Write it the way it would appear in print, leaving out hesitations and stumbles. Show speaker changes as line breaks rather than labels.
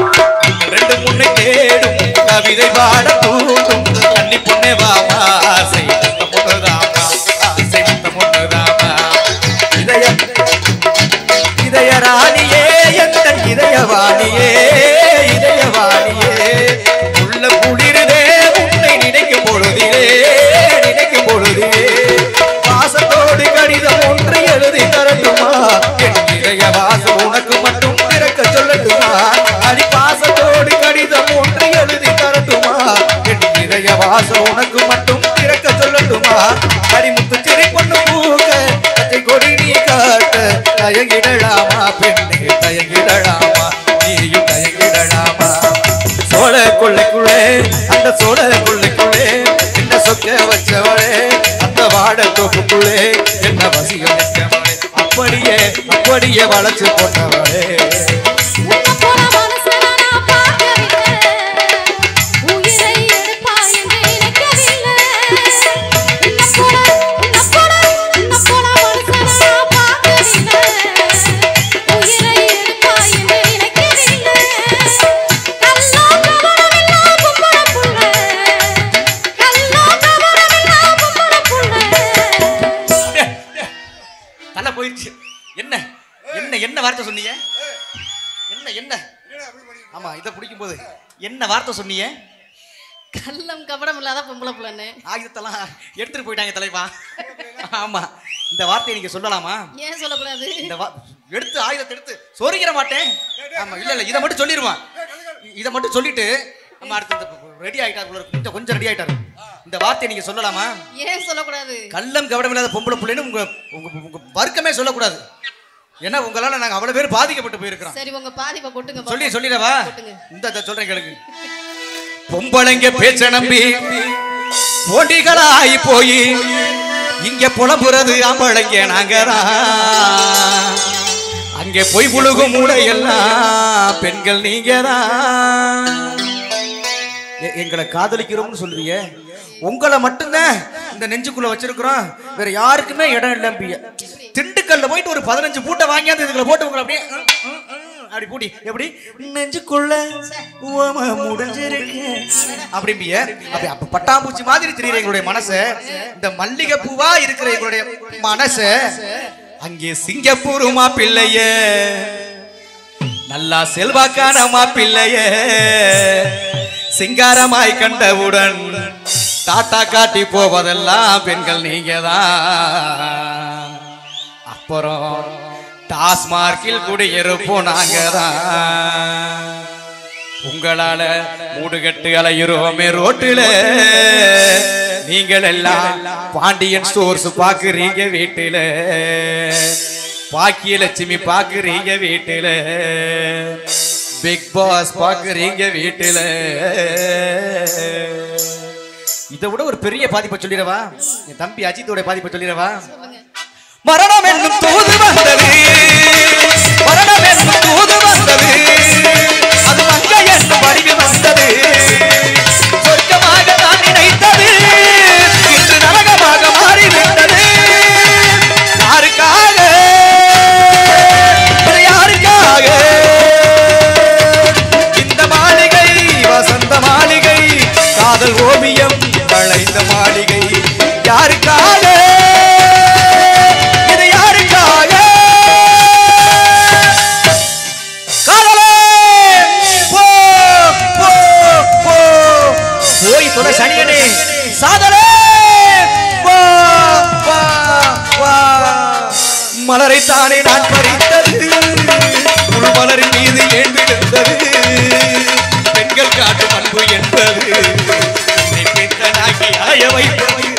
ரெண்டு முன்னை தேடும் கவிதை பாட தூண்டும் கண்ணி பொண்ணே வாமா ஆசை பொண்ணுதாமா ஆசை பொண்ணுதாமா இதய ராணியே எந்த இதயவாணியே இதயவாணியே உள்ள குளிருதே உன்னை நினைக்கும் பொழுதிலே பாசத்தோடு கடிதம் ஒன்று எழுதி தரட்டுமா என் இதய வாசல் உனக்கு மட்டும் திறக்க சொல்லட்டுமா அடி பாசத்தோடு கடிதம் ஒன்று எழுதி தரட்டுமா என் இதய வாசல் உனக்கு மட்டும் திறக்க சொல்லட்டுமா அடிமுத்து சிறை பொண்ணு பூக்க பச்சை கொடி நீ காட்ட தயங்கிடலாமா பெண்ணே தயங்கிடலாமா நீயும் தயங்கிடலாமா சோழ கொள்ளைக்குள்ளே அந்த சோழ கொள்ளைக்குள்ளே என்ன சொக்க வச்சவளே அந்த வாட தோப்புக்குள்ளே என்ன வசியம் நிற்கவளே அப்படியே அப்படியே வளைச்சு போட்டவளே என்ன என்ன என்ன வார்த்தை சொன்னீங்க என்ன என்ன ஆமா இத பிடிக்கும் போது என்ன வார்த்தை சொன்னீங்க
கள்ளம் கபடம் இல்லாத பொம்பளை புள்ளன்னு
ஆயுதத்தெல்லாம் எடுத்துட்டு போயிட்டாங்க தலைவா ஆமா இந்த வார்த்தையை நீங்க சொல்லலாமா
ஏன் சொல்லக்கூடாது
இந்த எடுத்து ஆயுதத்தை எடுத்து சொருகிற மாட்டேன் ஆமா இல்ல இல்ல இதை மட்டும் சொல்லிடுவான் இதை மட்டும் சொல்லிட்டு நம்ம அடுத்து ரெடி ஆயிட்டாரு கொஞ்சம் ரெடி ஆயிட்டாரு இந்த வார்த்தையை நீங்க சொல்லலாமா
ஏன் சொல்லக்கூடாது
கள்ளம் கபடம் இல்லாத பொம்பளை புள்ளைன்னு உங்க உங்க வர்க்கமே சொல்லக்கூடாது ஏன்னா உங்களால நாங்க அவ்வளவு பேர் பாதிக்கப்பட்டு போயிருக்கிறோம்
சரி உங்க பாதிப்பை கொட்டுங்க
சொல்லிடவா இந்த சொல்றேன் கேளுங்க பொம்பளைங்க பேச்ச நம்பி போட்டிகளாய் போய் இங்க புலம்புறது ஆம்பளைங்க நாங்கதான் அங்கே போய் புழுகும் மூடையெல்லாம் பெண்கள் நீங்கதான் எங்களை காதலிக்கிறோம்னு சொல்றீங்க உங்களை மட்டும்தான் இந்த நெஞ்சுக்குள்ள வச்சிருக்கிறோம் வேற யாருக்குமே இடம் இல்லம்பிய திண்டுக்கல்ல போயிட்டு ஒரு 15 பூட்டை வாங்கியாந்து இதுல போட்டு உங்களை அப்படியே அப்படி பூட்டி எப்படி நெஞ்சுக்குள்ள முடிஞ்சிருக்கு அப்படிம்பிய அப்படி அப்ப பட்டாம்பூச்சி மாதிரி தெரியுற எங்களுடைய மனசை இந்த மல்லிகை பூவா இருக்கிற எங்களுடைய மனசை அங்கே சிங்கப்பூர் மாப்பிள்ளைய நல்லா செல்வாக்கான மாப்பிள்ளைய சிங்காரமாய் கண்டவுடன் டாட்டா காட்டி போவதெல்லாம் பெண்கள் நீங்கதான் அப்புறம் டாஸ்மார்க்கில் குடியிருப்போம் நாங்கதான் உங்களால மூடுகட்டு அலையுறோமே ரோட்டுல நீங்கள் எல்லாம் பாண்டியன் ஸ்டோர்ஸ் பாக்குறீங்க வீட்டுல பாக்கியலட்சுமி பாக்குறீங்க வீட்டுல பிக் பாஸ் பாக்குறீங்க வீட்டுல இதை விட ஒரு பெரிய பாதிப்பை சொல்லிடவா என் தம்பி அஜித்தோட பாதிப்பை சொல்லிடவா மரணம் என்னும் தூது வந்தது மரணம் என்னும் தூது வந்தது அது மங்கை என்னும் வடிவில் வந்தது சொர்க்கமாக தான் நினைத்தது இன்று நரகமாக மாறிவிட்டது யாருக்காக யாருக்காக இந்த மாளிகை வசந்த மாளிகை காதல் ஓவியம் களைந்த மாளிகை யாருக்காக இது யாருக்காக காதலே போ போ போ போய் தொலை சனியனே சாதலே வா வா வா மலரைத்தானே நான் பறித்தது முழு மலரின் மீது ஏன் விழுந்தது பெண்கள் காட்டும் அன்பு என்பது ஆய வைத்தது